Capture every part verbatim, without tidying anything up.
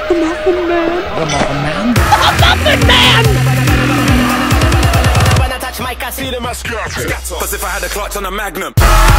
The Muffin Man. The Muffin Man. The Muffin Man! When I touch mic, I see them as scatter. As if I had a clutch on a Magnum.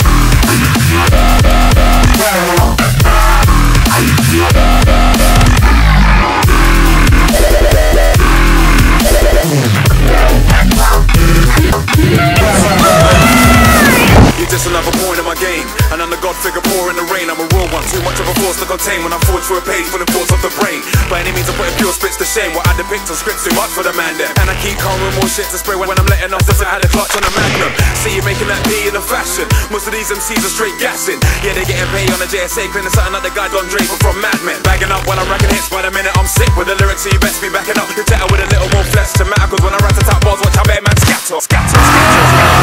You're just another pawn in my game, and I'm the god figure poor in the rain. I'm a real one, too much of a force to contain when I forge through a page full of thoughts of the brain. By any means I put a pure spits to shame. What I depict on scripts too much for the man there. And I keep calm with more shit to spray when I'm letting off. As if I had a clutch on a Magnum. See you making that P in the fashion. Most of these M Cs are straight gassing. Yeah, they getting paid on the J S A, cleaning something like the guy Don Draper from Mad Men. Bagging up when I'm racking hits, by the minute I'm sick with the lyrics, so you best be backing up. You better with a little more flesh to matter, cause when I rat the top bars, watch how bad man scatter. Scatter, scatter,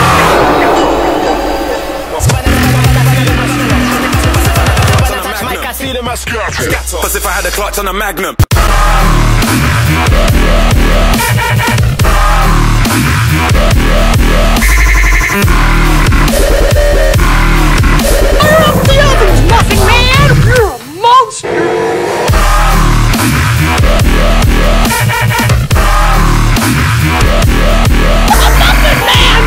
I see them as scatter. As if I had a clutch on a Magnum. Off the ovens, Muffin Man! You're a monster! The Muffin Man!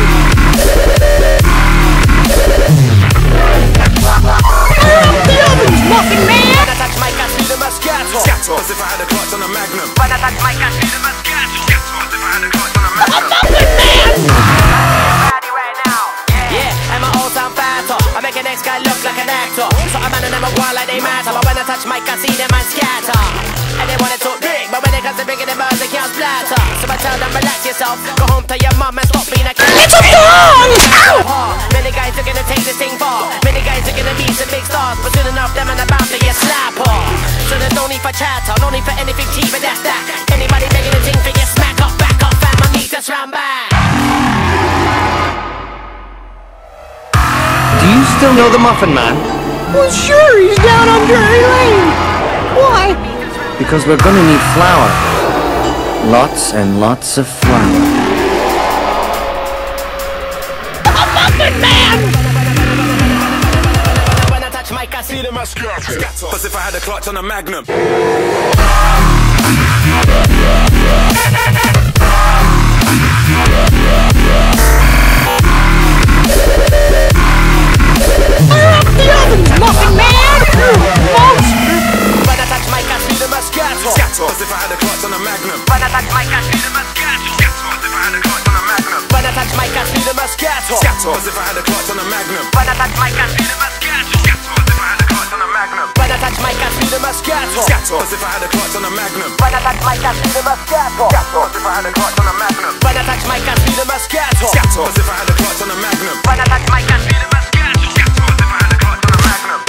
Off the ovens, Muffin Man! When I touch mic, I see them as scatter. Scatter. As if I had a clutch on a Magnum. When I touch mic, I see them as scatter. Scatter. As if I had a clutch on a Magnum. The Muffin Man! Ready right now. Yeah, I'm an old time fighter. I make an next guy look like an actor. So I'm man and them a wild like they matter. But when I touch mic, I see them and scatter. And they want it to big, but when it comes to bringing them birds, they can't splatter. So I tell them, relax yourself. Go home to your mum and stop being a cat. It's a song! Ow! Many guys are gonna take this thing far. Many guys are gonna be some big stars. But soon enough, them and about to get slap off. So there's no need for chatter, no need for anything cheap, but that's that. Anybody begging a thing for you, smack up, back up, fam, I need to round back. Do you still know the Muffin Man? Well, sure, he's down on Drury Lane. Why? Because we're gonna need flour. Lots and lots of flour. The Muffin Man! When I touch mic, I see them as scatter. As if I had a clutch on a Magnum. Off the ovens, Muffin Man! You're a monster! When I touch mic, I see them as scatter. As if I had a clutch on a Magnum. When I touch mic, I see them as scatter. As if I had a clutch on a Magnum. When I touch mic, I see them as scatter. As if I had a clutch on a Magnum. When I touch mic, I see them as scatter. As if I had a clutch on a Magnum. When I touch mic, I see them as scatter. As if I had a clutch on a Magnum. When I touch mic, I see them as scatter. As if I had a clutch on a Magnum. When I touch mic, I see them as scatter. As if I had a clutch on a Magnum. When I touch mic, I see them as scatter. As if I had a clutch on a Magnum.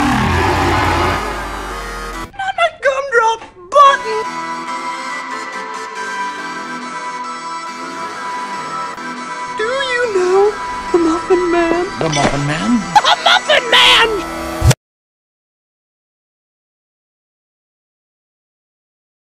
Not my gumdrop button! Do you know the Muffin Man? The Muffin Man?